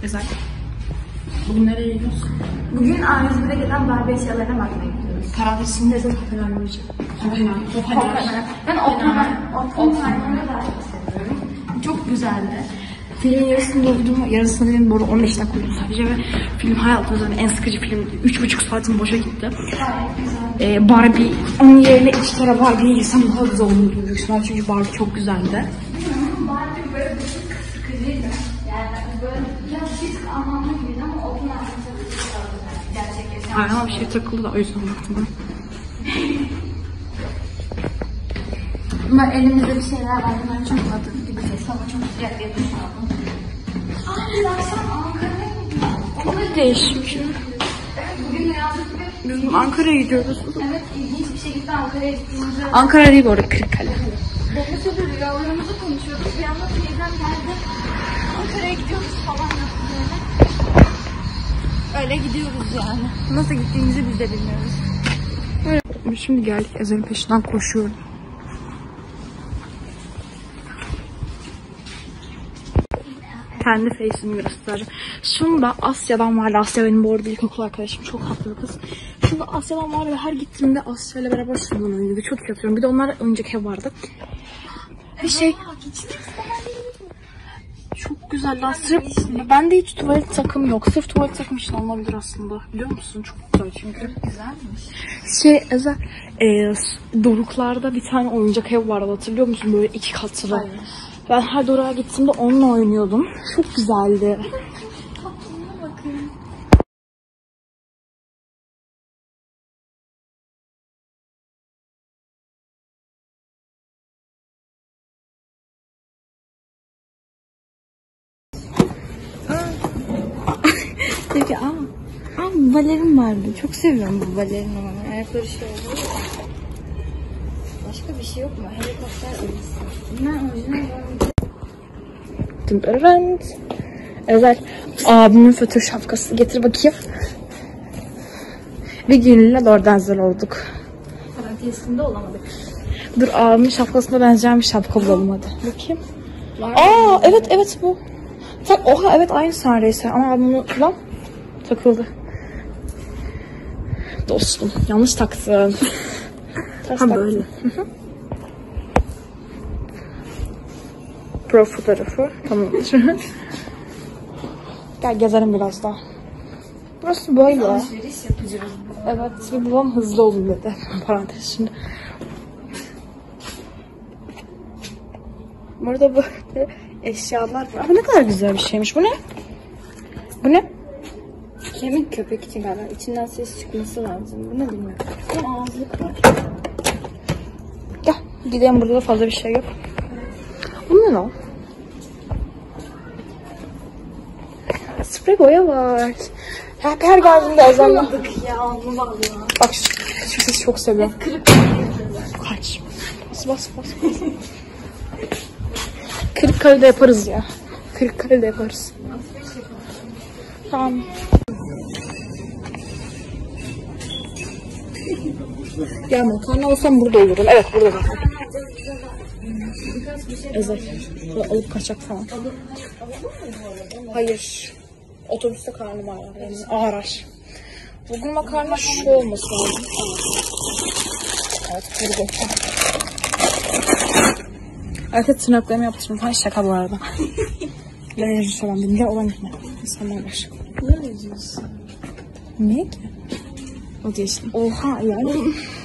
Güzel. Bugün nereye gidiyoruz? Bugün A101'e giden Barbie eşyalarına bakmaya gidiyoruz. Parantezinde de Oppenheimer olacak. Ben Oppenheimer'ı da seviyorum. Çok güzeldi. Filmin yarısında olduğum, yarısında benim bu arada 15 dakika uyudum sadece ve film hayatımda zaten en sıkıcı film. 3,5 saatim boşa gitti. Gayet güzel. Barbie, onun yerine iki tane Barbie'yi yesem daha güzel olur büyük ihtimal çünkü Barbie çok güzeldi. Barbie böyle bir sıkıcıydı. Yani böyle biraz bir tık anlamlı gibiydi ama Oppenheimer çok güzeldi. Gerçekten. Aynen ama bir şey takıldı da o yüzden baktım ben. Ama elimizde bir şeyler var. Bunlar çok adım gibi ses ama çok sıcak bir aldım. Biz akşam Ankara'ya gidiyoruz. Çok değişik. Evet, bugün ne yazdık ve Biz Ankara'ya gidiyoruz. evet, ilginç bir şekilde Ankara'ya gittiğimizde Ankara değil bu arada, Kırıkkale. Deniz sözü rüyalarımızı konuşuyorduk. Bir anda teyzem geldi. Ankara'ya gidiyoruz falan yaptı böyle. Öyle gidiyoruz yani. Nasıl gittiğimizi biz de bilmiyoruz. Evet. Şimdi geldik, Ezel'in peşinden koşuyorum. Kendi face'imi göstereceğim. Şunda Asya'dan vardı. Asya benim bu arada ilkokul arkadaşım. Çok haklı bir kız. Şunda Asya'dan vardı ve her gittiğimde Asya ile beraber şundan oynuyordu. Çok iyi hatırlıyorum. Bir de onlarla oyuncak ev vardı. Bir şey... Çok güzel. Sırf bende hiç tuvalet takım yok. Sırf tuvalet takım için alınabilir aslında. Biliyor musun? Çok güzel çünkü. Güzelmiş. Ezel Doruklar'da bir tane oyuncak ev vardı. Hatırlıyor musun? Böyle 2 katlı. Hayır. Ben her Doruk'a gittiğimde onunla oynuyordum. Çok güzeldi. Tatlına bakın. Peki bu balerin vardı. Çok seviyorum bu balerin ama. Ayakları şey oluyor. Başka bir şey yok mu? Helikopter arası. Bunlar orijinal. Ezel abimin fötür şapkası getir bakayım. Bir günlüğüne Lordenzel olduk. Parantezinde olamadık. Dur, abimin şapkasına benzeyen bir şapka bulalım hadi. Bakayım. Evet bu. Oha evet aynı neredeyse ama abim bunu falan takıldı. Dostum yanlış taktın. Ha böyle. Pro fotoğrafı tamamdır. Gel gezelim biraz daha. Burası böyle. Alışveriş yapacağız. Evet ve babam hızlı olun dedi. Parantez şimdi. Burada böyle eşyalar var. Ne kadar güzel bir şeymiş. Bu ne? Bu ne? Kemik köpek için galiba. İçinden ses çıkması lazım. Bu ne bilmiyorum. Bir ağızlık var. Gel gidelim, burada da fazla bir şey yok. Bu ne lan? Sprey boya var. Her geldiğimde Ezel'le. Ya onu var ya. Bak şu sesi çok seviyorum. Kaç. Bas. Kırıkkale'de yaparız ya. Kırıkkale'de yaparız. Tamam. Ya makarna olsam burada olurum. Evet burada da. Ezel. Böyle alıp kaçak falan. Hayır. Otobüste karnım ağrır. Yani ağrar. Bugün makarna şu olması lazım. Evet, kırdım. Evet, tırnaklarımı yaptırdım. Hay şaka bu arada. Lejus falan dedim. Ya olan gitme. İnsanlar var. Ne diyorsun? Niye ki? O değil işte. Oha yani.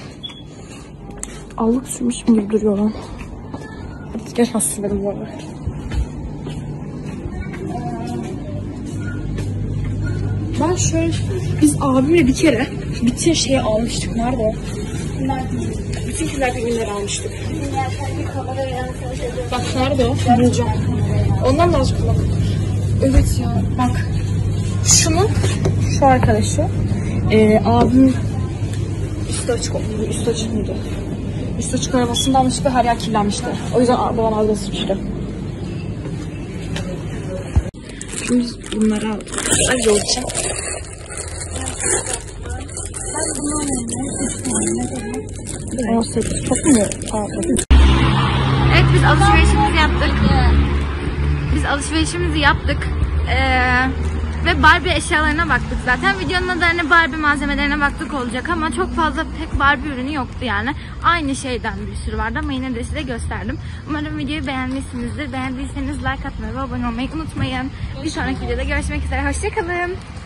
Allık sürmüşüm gibi duruyor lan. Hadi gel hastaladım bu arada. Ben şöyle, biz abimle bir kere bütün şeyi almıştık. Nerede o? Bütün kirler ürünleri almıştık. Bak nerede o? Bulacağım. Ondan da az kullandım. Evet ya bak. Şu arkadaşı. Abim üstü açık oldu. Üstü açık mıydı? Üstü açık arabasında almıştı. Her yer kirlenmişti. O yüzden babam ağzına sıçtı. Şimdi bunları aldık. Hadi yol için. Çok mu pahalı? Evet, biz alışverişimizi yaptık. Ve Barbie eşyalarına baktık zaten. Videonun adı hani Barbie malzemelerine baktık olacak ama çok fazla pek Barbie ürünü yoktu yani. Aynı şeyden bir sürü vardı ama yine de size gösterdim. Umarım videoyu beğenmişsinizdir. Beğendiyseniz like atmayı ve abone olmayı unutmayın. Bir sonraki videoda görüşmek üzere. Hoşçakalın.